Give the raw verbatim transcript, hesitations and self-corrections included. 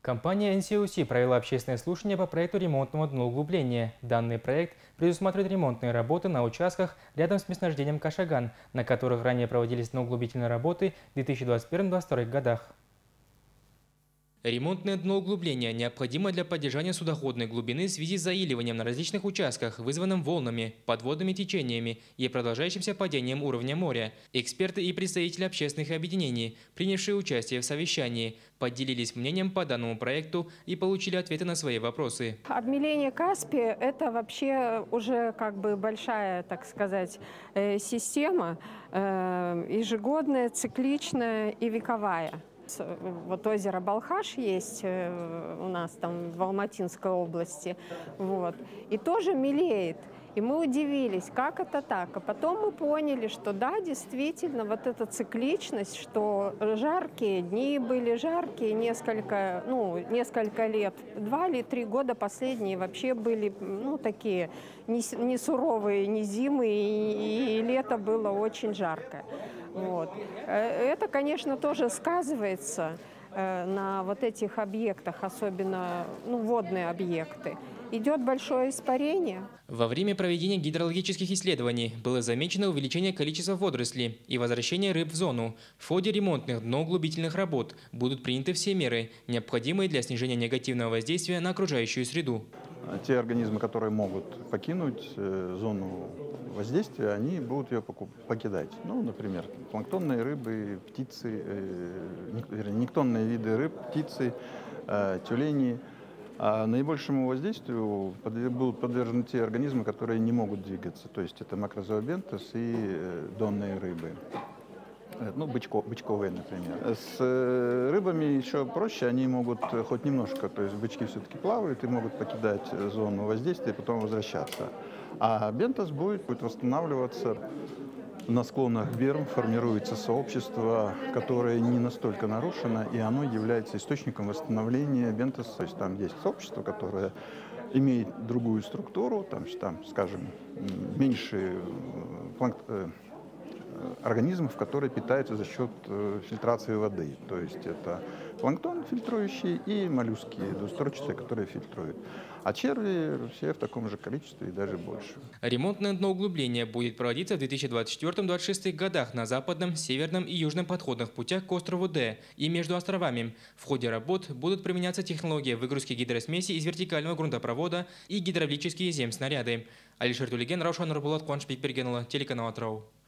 Компания эн си эл си провела общественное слушание по проекту ремонтного дноуглубления. Данный проект предусматривает ремонтные работы на участках рядом с месторождением Кашаган, на которых ранее проводились дноуглубительные работы в две тысячи двадцать первом — две тысячи двадцать втором годах. Ремонтное дноуглубление необходимо для поддержания судоходной глубины в связи с заиливанием на различных участках, вызванным волнами, подводными течениями и продолжающимся падением уровня моря. Эксперты и представители общественных объединений, принявшие участие в совещании, поделились мнением по данному проекту и получили ответы на свои вопросы. Обмеление Каспия – это вообще уже как бы большая, так сказать, система, ежегодная, цикличная и вековая. Вот озеро Балхаш есть у нас там в Алматинской области, вот, и тоже мелеет. И мы удивились, как это так. А потом мы поняли, что да, действительно, вот эта цикличность, что жаркие дни были, жаркие несколько, ну, несколько лет, два или три года последние вообще были, ну, такие не, не суровые, не зимы, и, и лето было очень жаркое. Вот. Это, конечно, тоже сказывается на вот этих объектах, особенно ну, водные объекты. Идет большое испарение. Во время проведения гидрологических исследований было замечено увеличение количества водорослей и возвращение рыб в зону. В ходе ремонтных дноуглубительных работ будут приняты все меры, необходимые для снижения негативного воздействия на окружающую среду. Те организмы, которые могут покинуть зону воздействия, они будут ее покидать. Ну, например, планктонные рыбы, птицы, вернее, нектонные виды рыб, птицы, тюлени. А наибольшему воздействию будут подвержены те организмы, которые не могут двигаться. То есть это макрозообентес и донные рыбы. Ну, бычко, бычковые, например. С рыбами еще проще, они могут хоть немножко, то есть бычки все-таки плавают и могут покидать зону воздействия и потом возвращаться. А бентос будет, будет восстанавливаться. На склонах берм формируется сообщество, которое не настолько нарушено, и оно является источником восстановления бентоса. То есть там есть сообщество, которое имеет другую структуру, там, там скажем, меньше планктона, организмов, которые питаются за счет фильтрации воды. То есть это планктон фильтрующий и моллюски двустворчатые, которые фильтруют. А черви все в таком же количестве и даже больше. Ремонтное дноуглубление будет проводиться в две тысячи двадцать четвёртом — две тысячи двадцать шестом годах на западном, северном и южном подходных путях к острову Д и между островами. В ходе работ будут применяться технологии выгрузки гидросмеси из вертикального грунтопровода и гидравлические земснаряды. Алишер Тулеген, Раушан Нурбулат, Куаншпик Пергенова, телеканал Атрау.